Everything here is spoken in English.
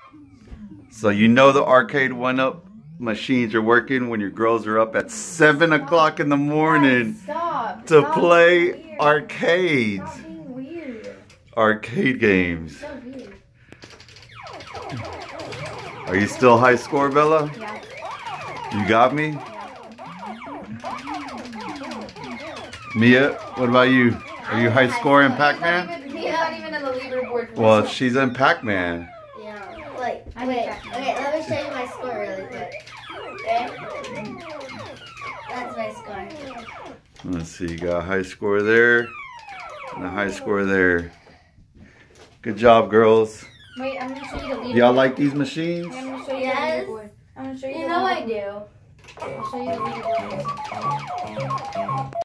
So you know the Arcade1up machines are working when your girls are up at 7 o'clock in the morning to play arcades. Stop being weird. Arcade games. So weird. Are you still high score, Bella? Yeah. You got me? Mia, what about you? Are you high score in Pac-Man? He's not even in the leaderboard. Well, she's in Pac-Man. Yeah. Wait. Okay, let me show you my score really quick. Okay? That's my score. Let's see, you got a high score there and a high score there. Good job, girls. Wait, I'm gonna show you the leaderboard. Y'all like these machines? I'm gonna show you the leaderboard. I'm gonna show you You the know I leaderboard. do. I'll show you the leaderboard.